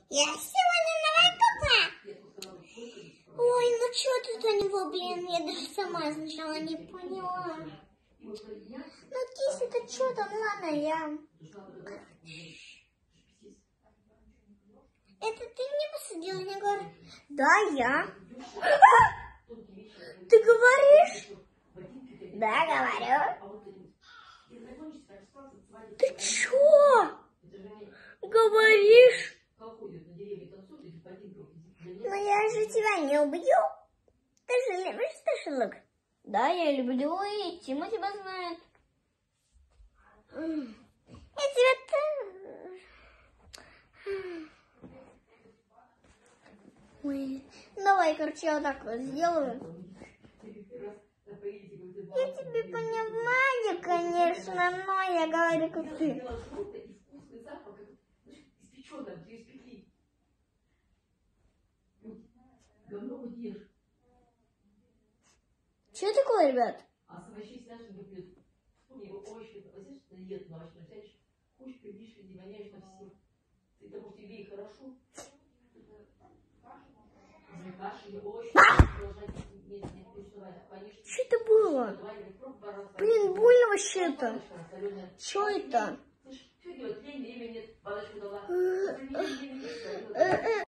Я сегодня на Вайкопе. Ой, ну что тут у него, блин, я даже сама сначала не поняла. Ну, кись, это что там? Ладно, я... Это ты мне посадила? Я говорю, да, я. Ты говоришь? Да, говорю. Ты чё? Говоришь? Но я же тебя не убью. Ты же любишь шашлык? Да, я люблю, и Тима тебя знает. Я тебя... Ой, давай, короче, я вот так вот сделаю. Я тебе понимаю, конечно, но я говорю, как ты. Что такое, ребят? Что это было? Блин, больно вообще-то. Что это?